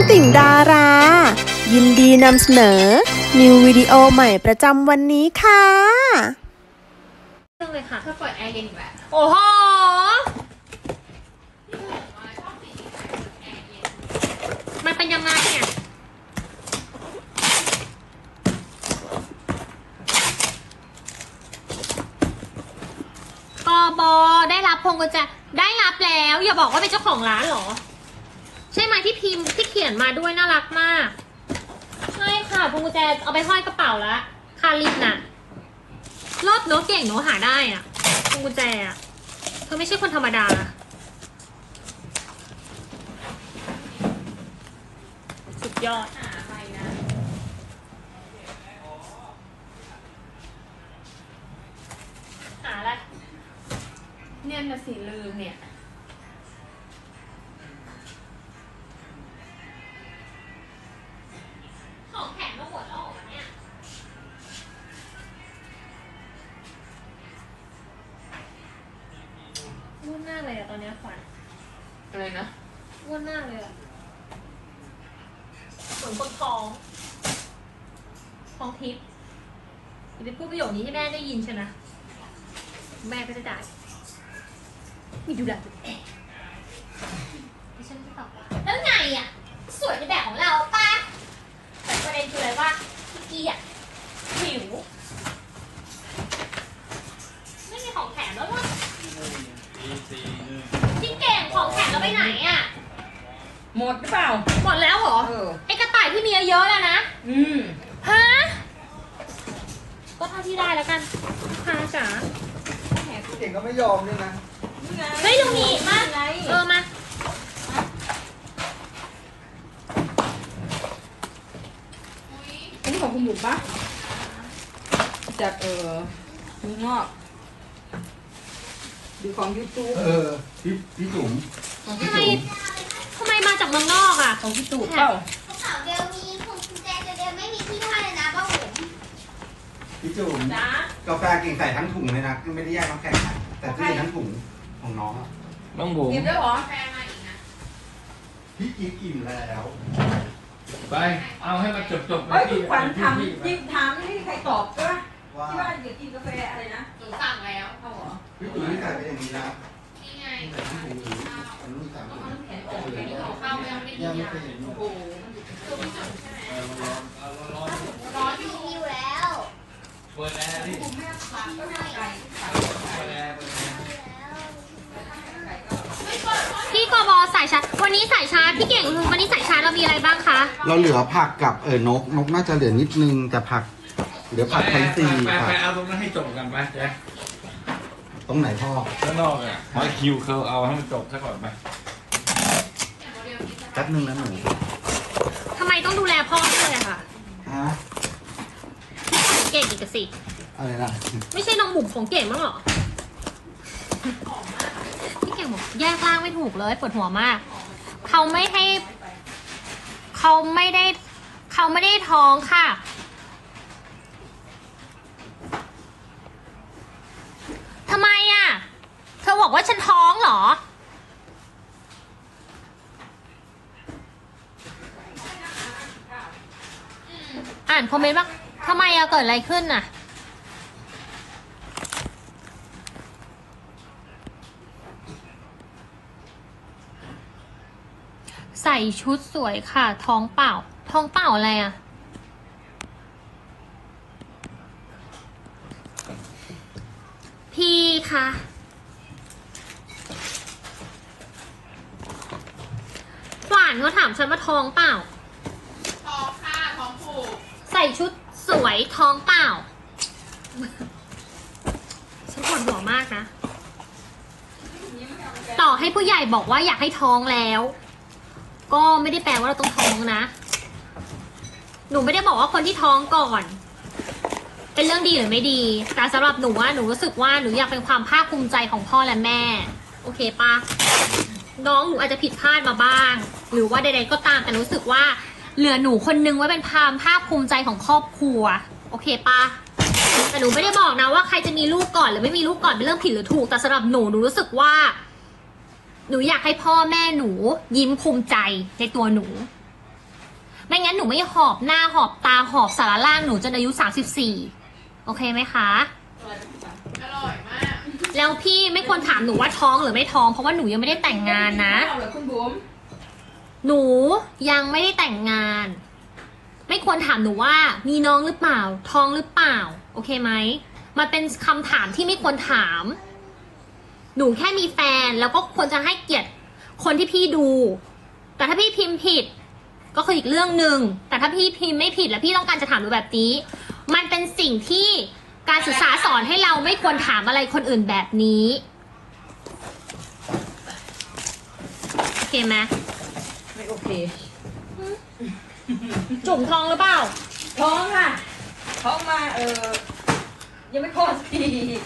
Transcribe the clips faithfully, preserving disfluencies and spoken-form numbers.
ติ่งดารายินดีนำเสนอนิววิดีโอใหม่ประจำวันนี้ค่ะเรื่องเลยค่ะเธอเปิดแอร์เย็นอีกแล้วโอ้โหมันเป็นยังไงเนี่ยกบได้รับพวงกุญแจได้รับแล้วอย่าบอกว่าเป็นเจ้าของร้านหรอใช่ไหมที่พิมพ์ที่เขียนมาด้วยน่ารักมากใช่ค่ะพวงกุญแจเอาไปห้อยกระเป๋าแล้วคารินน่ะรอบเนาะเก่งเนาะหาได้อ่ะพวงกุญแจอ่ะเธอไม่ใช่คนธรรมดาสุดยอดหาอะไรนะหาอะไรเนี่ยนะสีลืมเนี่ยของแถมมาหมดแล้วเหรอเนี่ยวุ่นหน้าเลยอะตอนนี้ขวัญอะไรนะวุ่นหน้าเลยอะเหมือนคนท้องท้องทิพย์อย่าไปพูดประโยคนี้ให้แม่ได้ยินใช่ไหมแม่ก็จะด่ามีดูแลตัวเองดิฉันจะตอบว่าแล้วไงอะสวยในแบบของเราป่ะแต่ประเด็นคืออะไรว่าพี่กี้อะหิวไม่มีของแถมแล้วมั้งพี่เก่งของแถมเราไปไหนอะหมดหรือเปล่าหมดแล้วเหรอไอ้กระต่ายที่มีเยอะๆแล้วนะอืมฮะก็เท่าที่ได้แล้วกันค่ะจ๋าเก่งก็ไม่ยอมด้วยนะเฮ้ยลุงมีมาเออมาอันนี้ของคุณบุ๋มปะจากเออมึงงอกดูของยูทูบเออพี่พี่จุ๋มทำไมทำไมมาจากเมืองนอกอ่ะของพี่ตู่เปล่าข่าวเดียวมีคงแจเดียวไม่มีที่ให้เลยนะป้าบุ๋มพี่จุ๋มกาแฟเก่งใส่ทั้งถุงเลยนะไม่ได้แยกน้ำแข็งแต่ที่ทั้งถุงของน้องอ่ะน้องบุ๋มกินด้วยหรอแฟมาอีกนะพี่กินอิ่มแล้วไปเอาให้มันจบจบเฮ้ยคุณขวัญถามยิ่งถามนี่ใครตอบใช่ไหมที่ว่าอยากกินกาแฟอะไรนะหนูสั่งแล้วเขาเหรอพี่จุ๋มนี่ใส่ไปอย่างนี้นะนี่ไงใส่ทั้งถุงนี้อันนู้นใส่ถุงนี้ข้าวยังไม่ได้ยังไม่เคยเห็นโอ้โหตัวพี่จุ๋มใช่ไหมร้อนร้อนร้อนอยู่หิวแล้วเปิดแอร์ดิเปิดแอร์เปิดแอร์พี่กบสายชาร์จวันนี้สายชาร์จพี่เก่งวันนี้สายชาร์จเรามีอะไรบ้างคะเราเหลือผักกับเออนกนกน่าจะเหลือนิดนึงแต่ผักเหลือผักไทยซีไปไปเอาตรงนั้นให้จบกันไปแจ๊คตรงไหนพ่อข้างนอกอ่ะให้คิวเขาเอาให้มันจบซะก่อนไปแป๊บนึงนะหนูทำไมต้องดูแลพ่อด้วยอะค่ะฮะเก่งอีกสิอะไรนะไม่ใช่น้องบุ๋มของเก่งมั้งหรอพี่เก่งบอกแยกร่างไม่ถูกเลยปวดหัวมากเขาไม่ให้เขาไม่ได้เขาไม่ได้ท้องค่ะทำไมอ่ะเธอบอกว่าฉันท้องเหรออ่านคอมเมนต์บ้างทำไมอะเกิดอะไรขึ้นน่ะใส่ชุดสวยค่ะท้องเปล่าท้องเปล่าอะไรอะพี่คะหวานเขาถามฉันว่าท้องเปล่าท้องค่ะท้องผูกใส่ชุดสวยท้องเปล่าฉันปวดหัวมากนะต่อให้ผู้ใหญ่บอกว่าอยากให้ท้องแล้วก็ไม่ได้แปลว่าเราต้องท้องนะหนูไม่ได้บอกว่าคนที่ท้องก่อนเป็นเรื่องดีหรือไม่ดีแต่สำหรับหนูว่าหนูรู้สึกว่าหนูอยากเป็นความภาคภูมิใจของพ่อและแม่โอเคปะน้องหนูอาจจะผิดพลาดมาบ้างหรือว่าใดๆก็ตามแต่รู้สึกว่าเหลือหนูคนนึงไว้เป็นความภาคภูมิใจของครอบครัวโอเคปะแต่หนูไม่ได้บอกนะว่าใครจะมีลูกก่อนหรือไม่มีลูกก่อนเป็นเรื่องผิดหรือถูกแต่สำหรับหนูหนูรู้สึกว่าหนูอยากให้พ่อแม่หนูยิ้มภูมิใจในตัวหนูไม่งั้นหนูไม่หอบหน้าหอบตาหอบสารล่างหนูจนอายุสามสิบสี่โอเคไหมคะอร่อยมากแล้วพี่ไม่ควรถามหนูว่าท้องหรือไม่ท้องเพราะว่าหนูยังไม่ได้แต่งงานนะเอาเลยคุณบุ๋มหนูยังไม่ได้แต่งงาน ไม่ควรถามหนูว่ามีน้องหรือเปล่าท้องหรือเปล่าโอเคไหมมันเป็นคำถามที่ไม่ควรถาม หนูแค่มีแฟนแล้วก็ควรจะให้เกียรติคนที่พี่ดู แต่ถ้าพี่พิมพ์ผิดก็คืออีกเรื่องหนึ่งแต่ถ้าพี่พิมพ์ไม่ผิดแล้วพี่ต้องการจะถามหนูแบบนี้มันเป็นสิ่งที่การศึกษาสอนให้เราไม่ควรถามอะไรคนอื่นแบบนี้โอเคไหมไม่โอเคจุ่มทองหรือเปล่าท้องค่ะ ท้องมาเออยังไม่คลอดสักที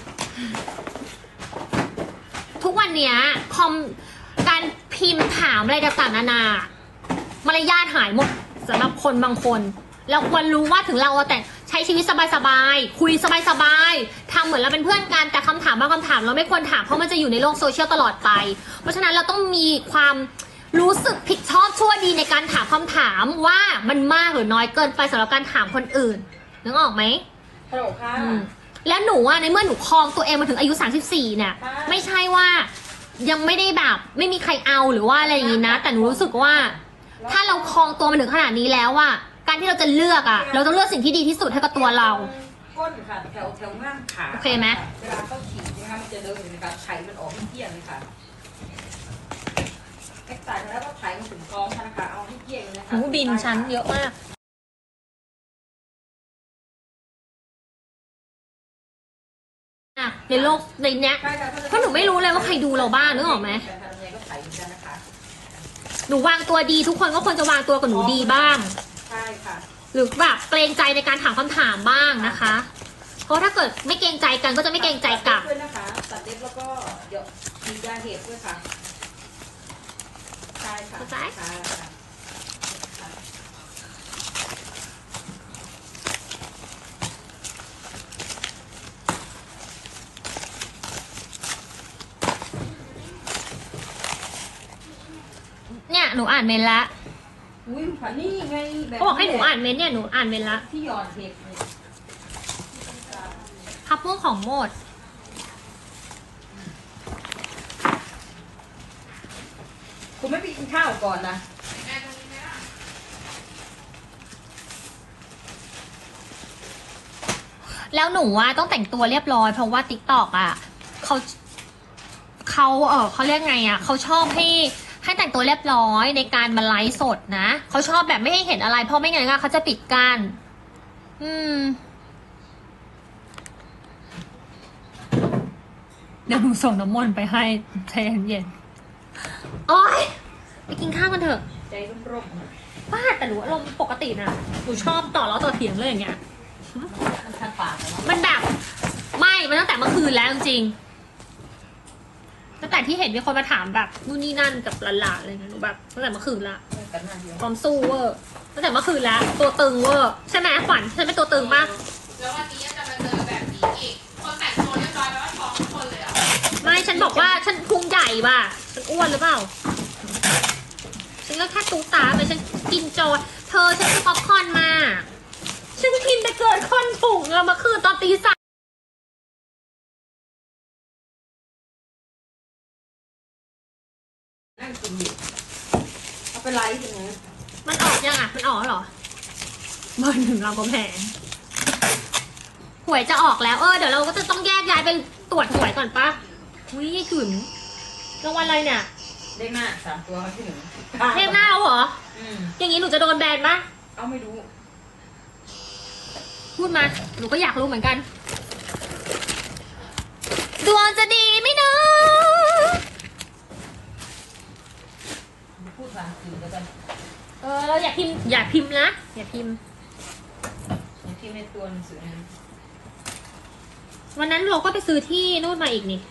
ทุกวันเนี้ยคอมการพิมพ์ถามอะไรต่างๆนานามารยาทหายหมดสำหรับคนบางคนเราควรรู้ว่าถึงเราแต่ใช้ชีวิตสบายๆคุยสบายๆทำเหมือนเราเป็นเพื่อนกันแต่คำถามบางคำถามเราไม่ควรถามเพราะมันจะอยู่ในโลกโซเชียลตลอดไปเพราะฉะนั้นเราต้องมีความรู้สึกผิดชอบชั่วดีในการถามคำถามว่ามันมากหรือน้อยเกินไปสำหรับการถามคนอื่นนึกออกไหมฮัลโหลค่ะแล้วหนูอะในเมื่อหนูครองตัวเองมาถึงอายุสามสิบสี่เนี่ยไม่ใช่ว่ายังไม่ได้แบบไม่มีใครเอาหรือว่าอะไรอย่างนี้นะแต่หนูรู้สึกว่าถ้าเราครองตัวมาถึงขนาดนี้แล้วอะการที่เราจะเลือกอะเราต้องเลือกสิ่งที่ดีที่สุดให้กับตัวเราก้นค่ะแถวแถวง่างขาโอเคไหมเวลาเขาฉีดนะคะมันจะเดินอยู่ในการไถมันออกไม่เที่ยงเลยค่ะแอ็กซ์ไซส์แล้วก็ไถมันถึงท้องค่ะนะคะเอาให้เที่ยงเลยนะคะหนูบินชั้นเยอะมากในโลกในเนี้ยเพราะหนูไม่รู้เลยว่าใครดูเราบ้างนึกออกไหมการทำยังไงก็ไถเหมือนกันนะคะหนูวางตัวดีทุกคนก็ควรจะวางตัวกับหนูดีบ้างใช่ค่ะหรือแบบเกรงใจในการถามคำถามบ้างนะคะ เพราะถ้าเกิดไม่เกรงใจกันก็จะไม่เกรงใจกลับตัดเล็บด้วยนะคะตัดเล็บแล้วก็เดี๋ยวมียาเห็บด้วยค่ะใช่ค่ะเข้าใจค่ะค่ะเนี่ยหนูอ่านเมนละอุ้ยค่ะนี่ไงแบบเขาบอกให้หนูอ่านเมนเนี่ยหนูอ่านเมนละที่หยอดเห็บเนี่ยพับพวกของโมดคุณไม่ไปกินข้าวก่อนนะแล้วหนูว่าต้องแต่งตัวเรียบร้อยเพราะว่าติ๊กตอกอ่ะเขาเขาเออเขาเรียกไงอ่ะเขาชอบให้ให้แต่งตัวเรียบร้อยในการมาไลฟ์สดนะเขาชอบแบบไม่ให้เห็นอะไรเพราะไม่งั้นเขาจะปิดกั้นอืมเดี๋ยวหนูส่งน้ำมนต์ไปให้ใจเย็นๆโอ๊ยไปกินข้าวกันเถอะใจร่มป้าแต่หนูอารมณ์ปกตินะหนูชอบต่อล้อต่อเถียงเลยอย่างเงี้ยๆมันคันปากอะเนาะมันแบบไม่มันตั้งแต่เมื่อคืนแล้วจริงๆตั้งแต่ที่เห็นมีคนมาถามแบบนู่นนี่นั่นกับหลานๆอะไรเงี้ยหนูแบบตั้งแต่เมื่อคืนละกันหน้าเดียวความสู้เวอร์ตั้งแต่เมื่อคืนแล้วตัวตึงเวอร์ใช่ไหมขวัญฉันเป็นตัวตึงปะแล้ววันนี้จะมาเจอแบบนี้อีก คนแต่งตัวเรียบร้อยแล้วว่าท้องทุกคนเลยเหรอไม่ฉันบอกว่าฉันพุงใหญ่ป่ะฉันอ้วนหรือเปล่าฉันก็แค่ตูตาไปฉันกินโจยเธอฉันซื้อป๊อปคอร์นมาฉันกินไปเกินคนถุงอะเมื่อคืนตอนตีสามนั่งกินอยู่เอาไปไลฟ์กันนะมันออกยังอ่ะ มันออกแล้วเหรอเบอร์หนึ่งเราก็แพงหวยจะออกแล้ว เออ เดี๋ยวเราก็จะต้องแยกย้ายไปตรวจหวยก่อนปะวิขุนรางวัลอะไรเนี่ยเลขหน้าสามตัวที่หนึ่งเทปหน้าเราเหรออืมอย่างนี้หนูจะโดนแบนปะเอาไม่รู้พูดมา หนูก็อยากรู้เหมือนกัน ดวงจะดีไหมเนาะพูดภาษาอังกฤษแล้วกันเออ เราอย่าพิมพ์ อย่าพิมพ์นะ อย่าพิมพ์อย่างที่ในตัวหนังสือนะวันนั้นเราก็ไปซื้อที่นู่นมาอีกนี่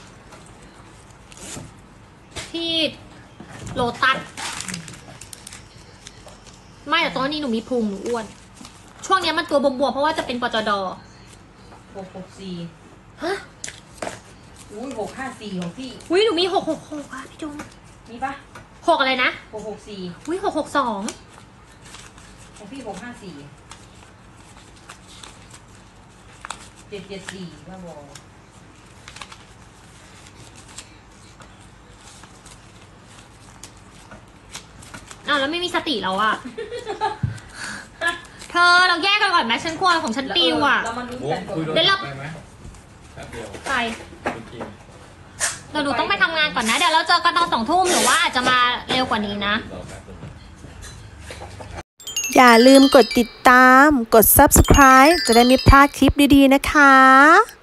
ที่โลตัส ไม่แต่ตอนนี้หนูมีพุงหนูอ้วน ช่วงเนี้ยมันตัวบวมๆเพราะว่าจะเป็นปจดหกหกสี่ฮะอุ้ยหกห้าสี่ของพี่อุ้ยหนูมีหกหกหกอ่ะพี่จุ๊มมีปะหกอะไรนะหกหกสี่อุ้ยหกหกสองของพี่หกห้าสี่เจ็ดเจ็ดสี่บ้าบออ้าวแล้วไม่มีสติแล้วอะเธอเราแยกกันก่อนไหมฉันกลัวของฉันปิวอะเรามาลุ้นโอ้กันก่อนคุยโดนเดี๋ยวเราไปไหมแป๊บเดียวไปไปกินเดี๋ยวหนูต้องไปทำงานก่อนนะ เดี๋ยวเราเจอกันตอนสองทุ่มหรือว่าอาจจะมาเร็วกว่านี้นะรอแป๊บนึงอย่าลืมกดติดตาม กด ซับสไครบ์ จะได้ไม่พลาดคลิปดีๆนะคะ